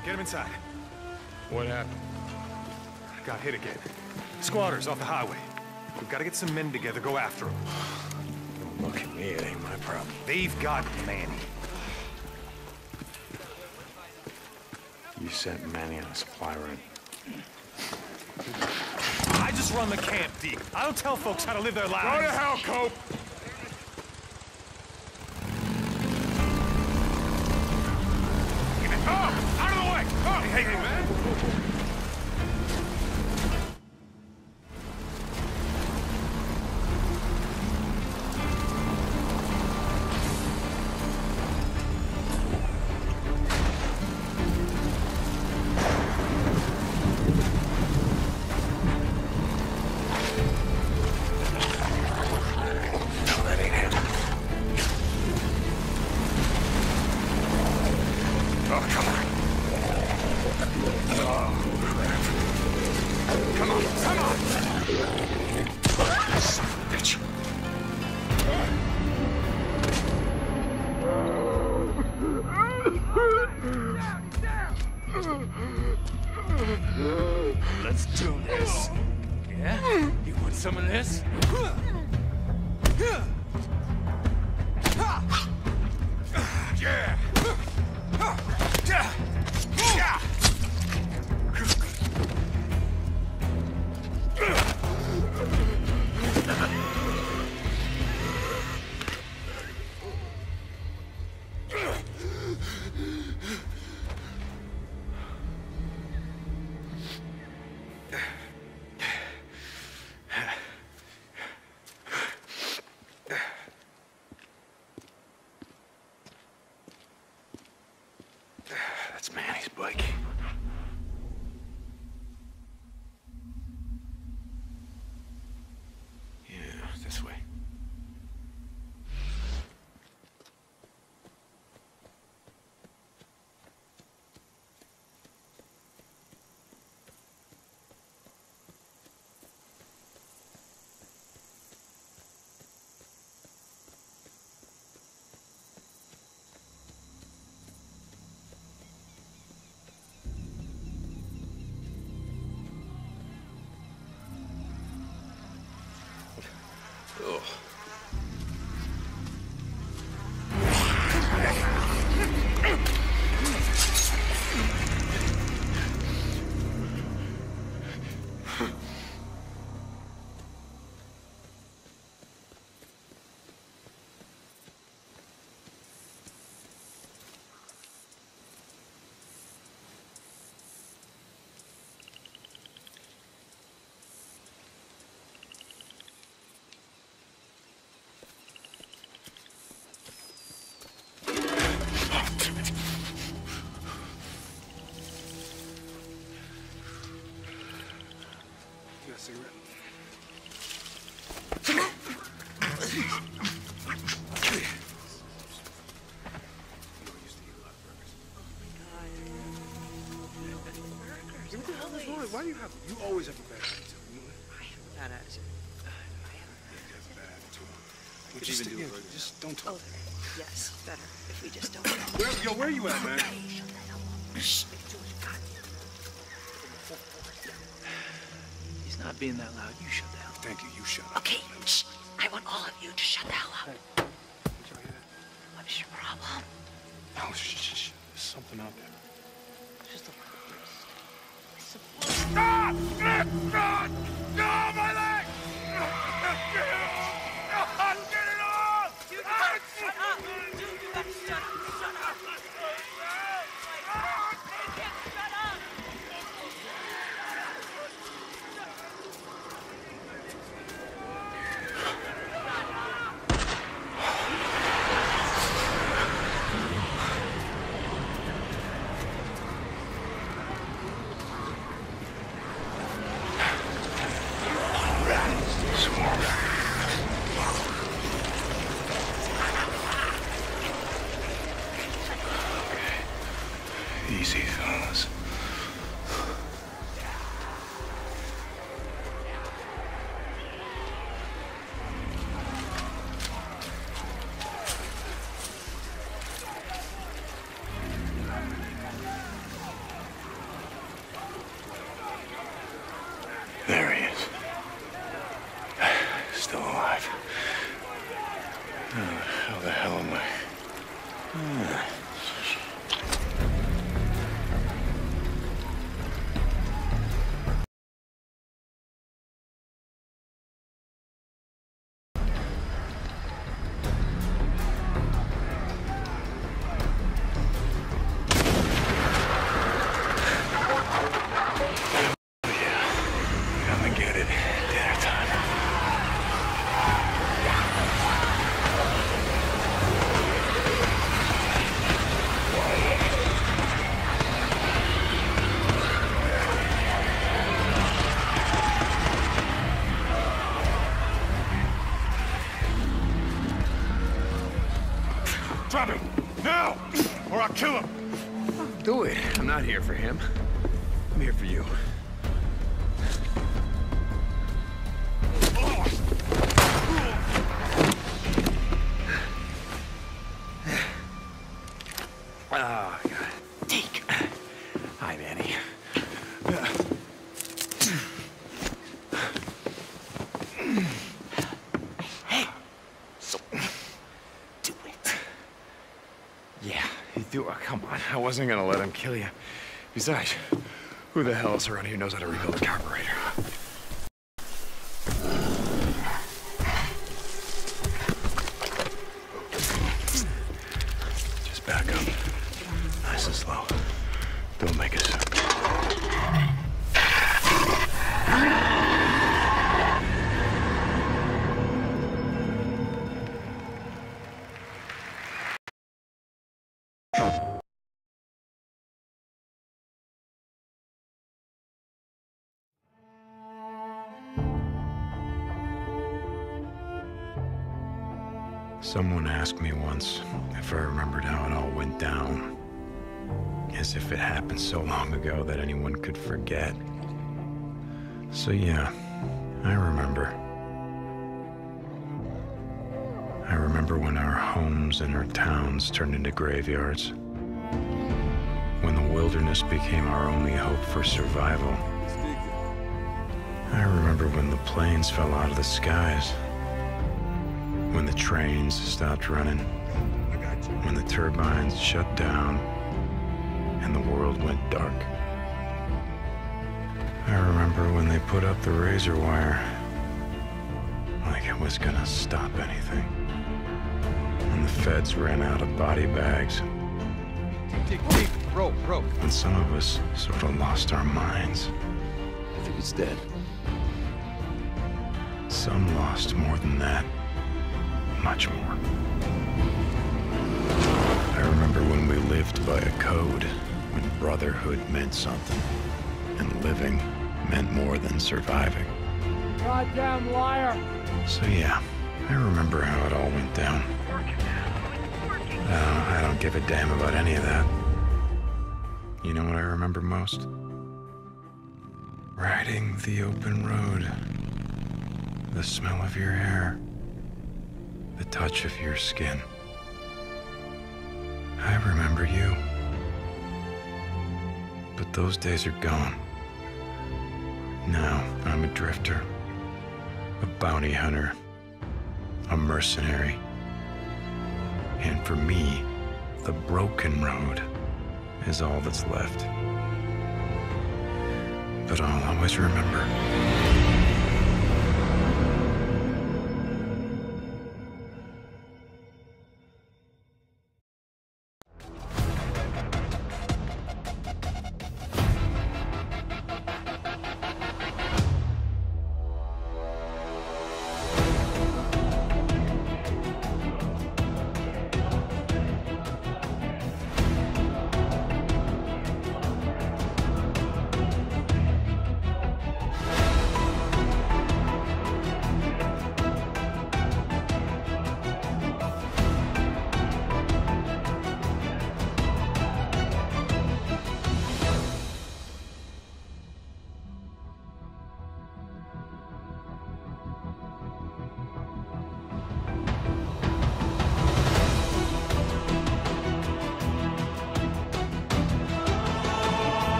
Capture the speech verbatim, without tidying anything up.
Get him inside. What happened? Got hit again. Squatters off the highway. We've got to get some men together, go after them. Don't look at me, it ain't my problem. They've got Manny. You sent Manny on a supply run. I just run the camp, Deke. I don't tell folks how to live their lives. Go to hell, Cope! Oh! Out of the way! Oh! Hey, hey, man! Let's do this. Yeah? You want some of this? Yeah! That's Manny's bike. Yeah, this way. Ugh. You got a cigarette? What the hell is wrong? Why do you have... You always have a bad attitude. I have a bad attitude. You have a bad attitude. What just, you even do, yeah, Fergus? just don't talk. Oh, yes, better if we just don't. Where, yo, where you at, man? He's not being that loud. You shut the hell up. Thank you. You shut up. Okay, shh. I want all of you to shut the hell up. Did y'all hear that? What's your problem? No, shh, shh, shh. There's something out there. Just a Stop! Stop! No, my leg! Get it off! Dude, you gotta shut up! Dude, you gotta shut up! Shut up! You can't shut up! Easy, fellas. the hell am I? Ah. Drop him! Now! Or I'll kill him! Do it. I'm not here for him. I'm here for you. Oh, God. Deke. Hi, Manny. Hey! So, do it. Yeah, he threw. Oh, come on. I wasn't gonna let him kill you. Besides, who the hell else around here knows how to rebuild a carburetor? Just back up. Nice and slow. Don't make a sound. Someone asked me once if I remembered how it all went down. As if it happened so long ago that anyone could forget. So yeah, I remember. I remember when our homes and our towns turned into graveyards. When the wilderness became our only hope for survival. I remember when the planes fell out of the skies. When the trains stopped running, when the turbines shut down, and the world went dark. I remember when they put up the razor wire, like it was gonna stop anything. When the feds ran out of body bags. Dig, dig, rope, rope. When some of us sort of lost our minds. I think it's dead. Some lost more than that. Much more. I remember when we lived by a code, when brotherhood meant something, and living meant more than surviving. Goddamn liar! So yeah, I remember how it all went down. Uh, I don't give a damn about any of that. You know what I remember most? Riding the open road. The smell of your hair. The touch of your skin. I remember you. But those days are gone. Now I'm a drifter, a bounty hunter, a mercenary. And for me, the broken road is all that's left. But I'll always remember.